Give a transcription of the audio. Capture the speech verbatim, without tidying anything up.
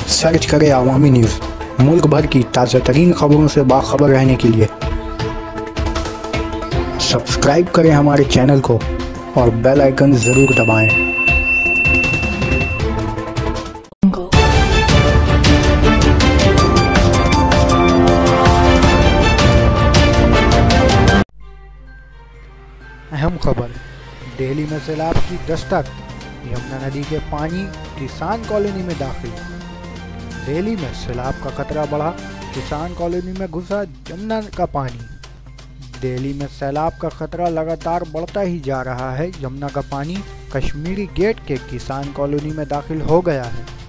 Search करें अवामी news. मुल्क भर की ताज़ा तरीन खबरों से बाखबर रहने के लिए सब्सक्राइब करें हमारे चैनल को और बेल आइकन ज़रूर दबाएं। अहम खबर, दिल्ली में सैलाब की दस्तक, यमुना नदी के पानी किसान कॉलोनी में दाखिल। दिल्ली में सैलाब का खतरा बढ़ा, किसान कॉलोनी में घुसा यमुना का पानी। दिल्ली में सैलाब का खतरा लगातार बढ़ता ही जा रहा है। यमुना का पानी कश्मीरी गेट के किसान कॉलोनी में दाखिल हो गया है।